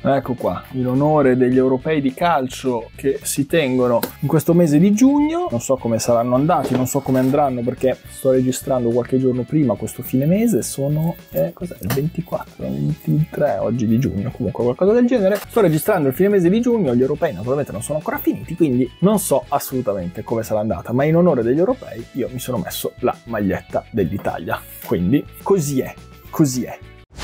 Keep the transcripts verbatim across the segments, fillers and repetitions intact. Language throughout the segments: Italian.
Ecco qua, in onore degli europei di calcio che si tengono in questo mese di giugno. Non so come saranno andati, non so come andranno perché sto registrando qualche giorno prima questo fine mese. Sono, eh, cos'è, il ventiquattro, ventitré oggi di giugno, comunque qualcosa del genere. Sto registrando il fine mese di giugno, gli europei naturalmente non sono ancora finiti, quindi non so assolutamente come sarà andata, ma in onore degli europei io mi sono messo la maglietta dell'Italia. Quindi così è, così è.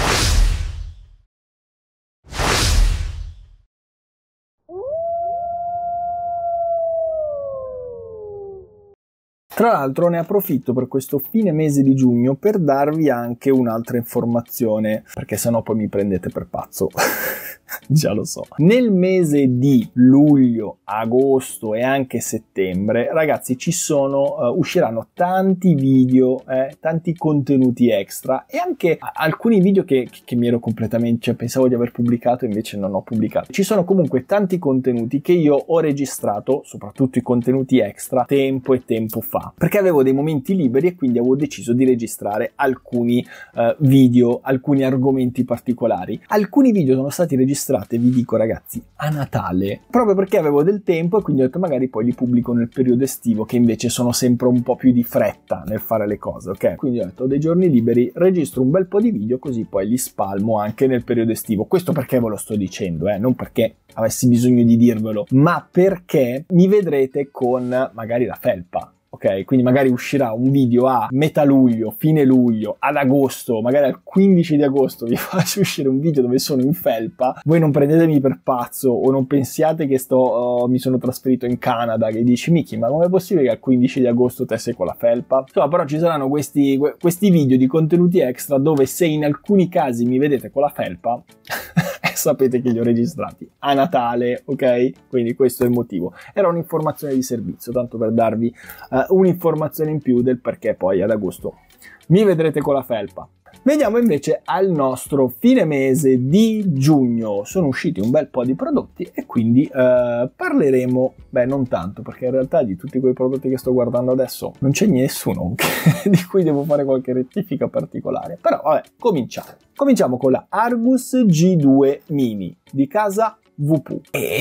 Tra l'altro ne approfitto per questo fine mese di giugno per darvi anche un'altra informazione, perché sennò poi mi prendete per pazzo. Già lo so. Nel mese di luglio, agosto e anche settembre, ragazzi, ci sono, uh, usciranno tanti video, eh, tanti contenuti extra e anche alcuni video che, che mi ero completamente, cioè pensavo di aver pubblicato e invece non ho pubblicato. Ci sono comunque tanti contenuti che io ho registrato, soprattutto i contenuti extra, tempo e tempo fa, perché avevo dei momenti liberi e quindi avevo deciso di registrare alcuni uh, video, alcuni argomenti particolari. Alcuni video sono stati registrati, vi dico ragazzi, a Natale, proprio perché avevo del tempo e quindi ho detto magari poi li pubblico nel periodo estivo, che invece sono sempre un po' più di fretta nel fare le cose, ok? Quindi ho detto, ho dei giorni liberi, registro un bel po' di video così poi li spalmo anche nel periodo estivo. Questo perché ve lo sto dicendo, eh? Non perché avessi bisogno di dirvelo, ma perché mi vedrete con magari la felpa. Ok, quindi magari uscirà un video a metà luglio, fine luglio, ad agosto, magari al quindici di agosto vi faccio uscire un video dove sono in felpa. Voi non prendetemi per pazzo o non pensiate che sto, oh, mi sono trasferito in Canada, che dici Miki, ma com'è possibile che al quindici di agosto te sei con la felpa? Insomma, però ci saranno questi, questi video di contenuti extra dove se in alcuni casi mi vedete con la felpa sapete che li ho registrati a Natale, ok? Quindi questo è il motivo. Era un'informazione di servizio, tanto per darvi uh, un'informazione in più del perché poi ad agosto mi vedrete con la felpa. Veniamo invece al nostro fine mese di giugno. Sono usciti un bel po' di prodotti e quindi uh, parleremo, beh non tanto, perché in realtà di tutti quei prodotti che sto guardando adesso non c'è nessuno di cui devo fare qualche rettifica particolare. Però vabbè, cominciamo. Cominciamo con la Argus G due Mini di casa V P.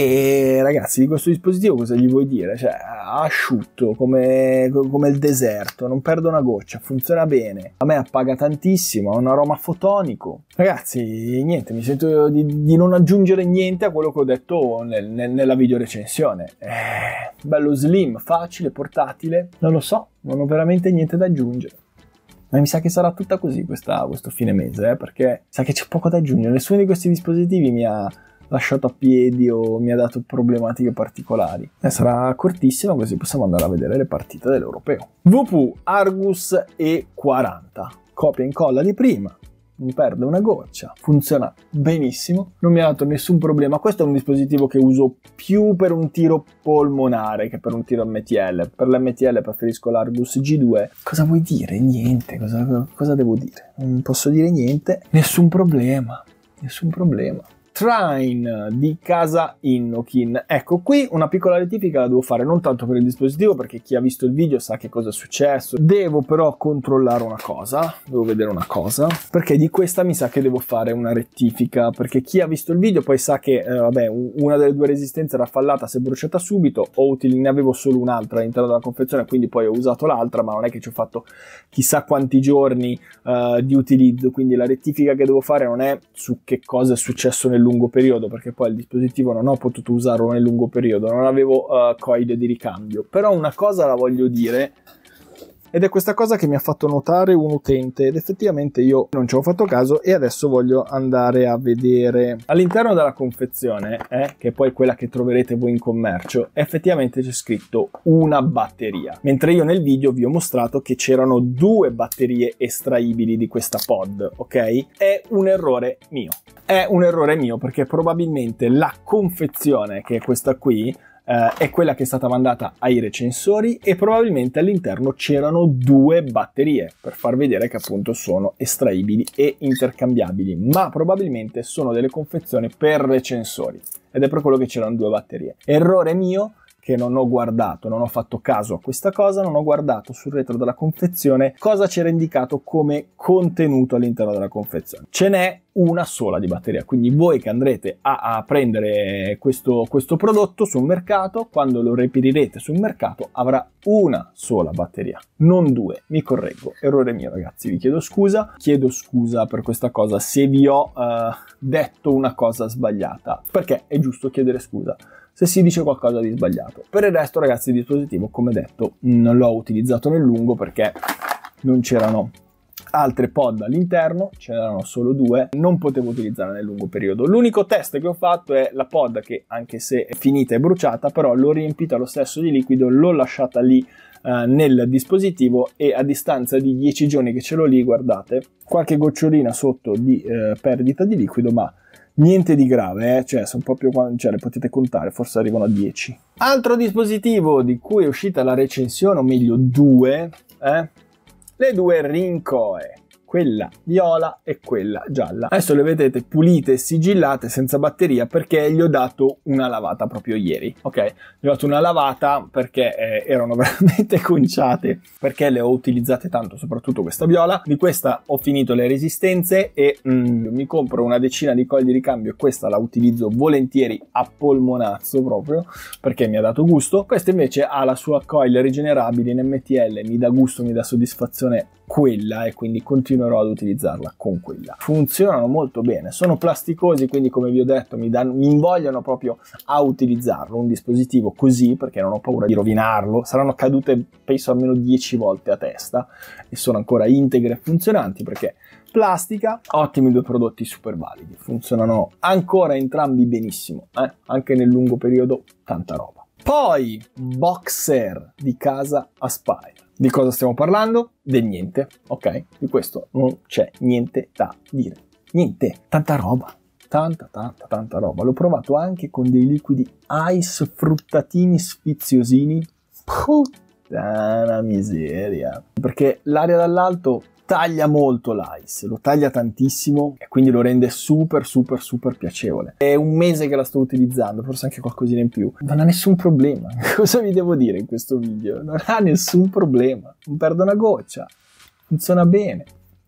E ragazzi, di questo dispositivo cosa gli vuoi dire? Cioè, asciutto come, come il deserto, non perde una goccia, funziona bene, a me appaga tantissimo, ha un aroma fotonico. Ragazzi, niente, mi sento di, di non aggiungere niente a quello che ho detto nel, nel, nella video recensione. Eh, bello slim, facile, portatile, non lo so, non ho veramente niente da aggiungere. Ma mi sa che sarà tutta così questa, questo fine mese, eh, perché sa che c'è poco da aggiungere. Nessuno di questi dispositivi mi ha lasciato a piedi o mi ha dato problematiche particolari. Eh, sarà cortissimo, così possiamo andare a vedere le partite dell'Europeo. V P Argus E quaranta, copia e incolla di prima, non perde una goccia, funziona benissimo, non mi ha dato nessun problema. Questo è un dispositivo che uso più per un tiro polmonare che per un tiro M T L. Per l'M T L preferisco l'Argus G due. Cosa vuoi dire? Niente, cosa, cosa devo dire? Non posso dire niente, nessun problema, nessun problema. Trine di casa Innokin. Ecco, qui una piccola rettifica la devo fare, non tanto per il dispositivo, perché chi ha visto il video sa che cosa è successo. Devo però controllare una cosa, devo vedere una cosa, perché di questa mi sa che devo fare una rettifica, perché chi ha visto il video poi sa che, eh, vabbè, una delle due resistenze era fallata, si è bruciata subito, o utili, ne avevo solo un'altra all'interno della confezione, quindi poi ho usato l'altra, ma non è che ci ho fatto chissà quanti giorni uh, di utilizzo, quindi la rettifica che devo fare non è su che cosa è successo nel lungo periodo, perché poi il dispositivo non ho potuto usarlo nel lungo periodo, non avevo uh, coil di ricambio. Però una cosa la voglio dire, ed è questa cosa che mi ha fatto notare un utente, ed effettivamente io non ci ho fatto caso e adesso voglio andare a vedere. All'interno della confezione, eh, che è poi quella che troverete voi in commercio, effettivamente c'è scritto una batteria, mentre io nel video vi ho mostrato che c'erano due batterie estraibili di questa pod, ok? È un errore mio, è un errore mio perché probabilmente la confezione, che è questa qui, Uh, è quella che è stata mandata ai recensori e probabilmente all'interno c'erano due batterie per far vedere che appunto sono estraibili e intercambiabili, ma probabilmente sono delle confezioni per recensori ed è per quello che c'erano due batterie. Errore mio, che non ho guardato, non ho fatto caso a questa cosa, non ho guardato sul retro della confezione cosa c'era indicato come contenuto all'interno della confezione. Ce n'è una sola di batteria, quindi voi che andrete a, a prendere questo, questo prodotto sul mercato, quando lo reperirete sul mercato avrà una sola batteria, non due. Mi correggo, errore mio ragazzi, vi chiedo scusa, chiedo scusa per questa cosa se vi ho uh, detto una cosa sbagliata, perché è giusto chiedere scusa se si dice qualcosa di sbagliato. Per il resto ragazzi, il dispositivo, come detto, non l'ho utilizzato nel lungo perché non c'erano altre pod all'interno, ce n'erano solo due, non potevo utilizzarla nel lungo periodo. L'unico test che ho fatto è la pod che, anche se è finita e bruciata, però l'ho riempita lo stesso di liquido, l'ho lasciata lì uh, nel dispositivo e a distanza di dieci giorni che ce l'ho lì, guardate, qualche gocciolina sotto di uh, perdita di liquido, ma niente di grave, eh? Cioè, sono proprio, cioè, le potete contare, forse arrivano a dieci. Altro dispositivo di cui è uscita la recensione, o meglio due, eh? le due Rincoe, quella viola e quella gialla. Adesso le vedete pulite e sigillate senza batteria perché gli ho dato una lavata proprio ieri, ok? Gli ho dato una lavata perché eh, erano veramente conciate, perché le ho utilizzate tanto, soprattutto questa viola. Di questa ho finito le resistenze e mm, mi compro una decina di coil di ricambio e questa la utilizzo volentieri a polmonazzo proprio perché mi ha dato gusto. Questa invece ha la sua coil rigenerabile in M T L, mi dà gusto, mi dà soddisfazione quella e quindi continuerò ad utilizzarla con quella. Funzionano molto bene, sono plasticosi, quindi come vi ho detto mi, danno, mi invogliano proprio a utilizzarlo, un dispositivo così, perché non ho paura di rovinarlo. Saranno cadute penso almeno dieci volte a testa e sono ancora integre e funzionanti perché plastica. Ottimi due prodotti super validi, funzionano ancora entrambi benissimo, eh? Anche nel lungo periodo tanta roba. Poi Boxer di casa Aspire. Di cosa stiamo parlando? Del niente, ok? Di questo non c'è niente da dire. Niente, tanta roba, tanta tanta tanta roba. L'ho provato anche con dei liquidi ice fruttatini sfiziosini. Puttana miseria. Perché l'aria dall'alto taglia molto l'ice, lo taglia tantissimo e quindi lo rende super super super piacevole. È un mese che la sto utilizzando, forse anche qualcosina in più. Non ha nessun problema. Cosa vi devo dire in questo video? Non ha nessun problema, non perdo una goccia, funziona bene.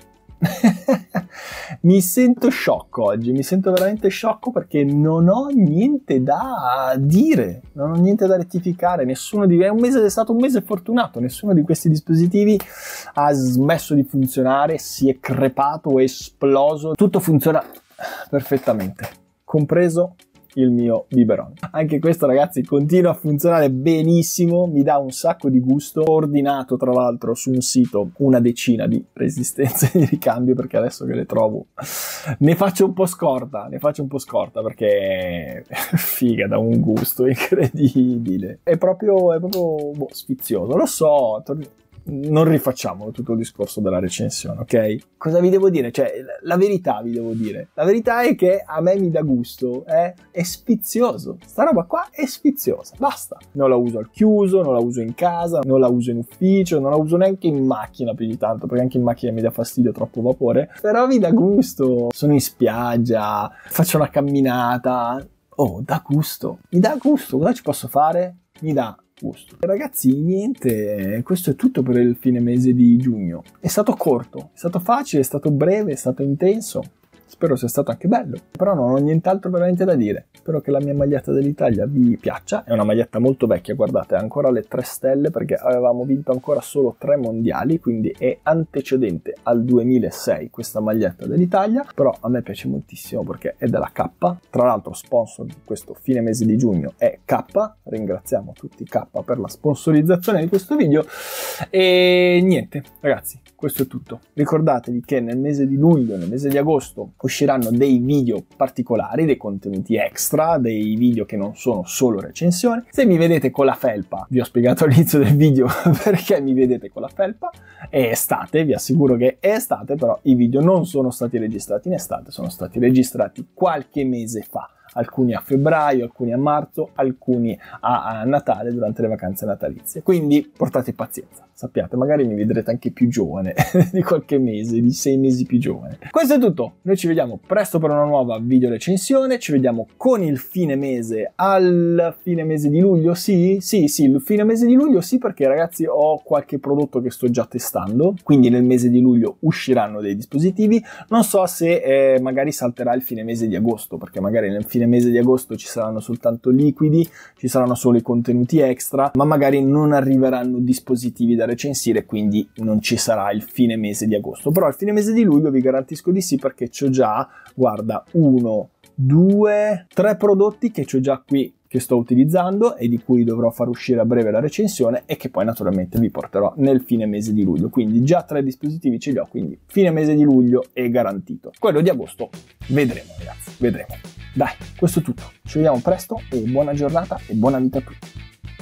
Mi sento sciocco oggi, mi sento veramente sciocco perché non ho niente da dire, non ho niente da rettificare. Nessuno di è un mese, è stato un mese fortunato, nessuno di questi dispositivi ha smesso di funzionare, si è crepato, è esploso, tutto funziona perfettamente, compreso il mio biberon. Anche questo ragazzi continua a funzionare benissimo, mi dà un sacco di gusto. Ho ordinato tra l'altro su un sito una decina di resistenze di ricambio perché adesso che le trovo ne faccio un po' scorta, ne faccio un po' scorta perché figa, dà un gusto incredibile. È proprio, è proprio boh, sfizioso, lo so. Non rifacciamo tutto il discorso della recensione, ok? Cosa vi devo dire? Cioè, la verità vi devo dire. La verità è che a me mi dà gusto, eh? È sfizioso. Sta roba qua è sfiziosa, basta. Non la uso al chiuso, non la uso in casa, non la uso in ufficio, non la uso neanche in macchina più di tanto, perché anche in macchina mi dà fastidio, troppo vapore. Però mi dà gusto. Sono in spiaggia, faccio una camminata. Oh, dà gusto. Mi dà gusto. Cosa ci posso fare? Mi dà gusto. Ragazzi, niente, questo è tutto per il fine mese di giugno. È stato corto, è stato facile, è stato breve, è stato intenso. Spero sia stato anche bello, però non ho nient'altro veramente da dire. Spero che la mia maglietta dell'Italia vi piaccia. È una maglietta molto vecchia, guardate, ha ancora le tre stelle perché avevamo vinto ancora solo tre mondiali, quindi è antecedente al duemilasei questa maglietta dell'Italia, però a me piace moltissimo perché è della K. Tra l'altro sponsor di questo fine mese di giugno è K. Ringraziamo tutti K per la sponsorizzazione di questo video. E niente, ragazzi, questo è tutto. Ricordatevi che nel mese di luglio, nel mese di agosto, usciranno dei video particolari, dei contenuti extra, dei video che non sono solo recensioni. Se mi vedete con la felpa, vi ho spiegato all'inizio del video perché mi vedete con la felpa, è estate, vi assicuro che è estate, però i video non sono stati registrati in estate, sono stati registrati qualche mese fa. alcuni a febbraio, alcuni a marzo, alcuni a, a Natale durante le vacanze natalizie. Quindi portate pazienza. Sappiate, magari mi vedrete anche più giovane di qualche mese, di sei mesi più giovane. Questo è tutto, noi ci vediamo presto per una nuova video recensione, ci vediamo con il fine mese, al fine mese di luglio, sì, sì, sì, il fine mese di luglio sì, perché ragazzi ho qualche prodotto che sto già testando, quindi nel mese di luglio usciranno dei dispositivi, non so se eh, magari salterà il fine mese di agosto, perché magari nel fine mese di agosto ci saranno soltanto liquidi, ci saranno solo i contenuti extra, ma magari non arriveranno dispositivi da recensire, quindi non ci sarà il fine mese di agosto. Però il fine mese di luglio vi garantisco di sì, perché c'ho già, guarda, uno, due, tre prodotti che c'ho già qui che sto utilizzando e di cui dovrò far uscire a breve la recensione e che poi naturalmente vi porterò nel fine mese di luglio. Quindi già tre dispositivi ce li ho, quindi fine mese di luglio è garantito. Quello di agosto vedremo, ragazzi, vedremo. Dai, questo è tutto. Ci vediamo presto e buona giornata e buona vita a tutti.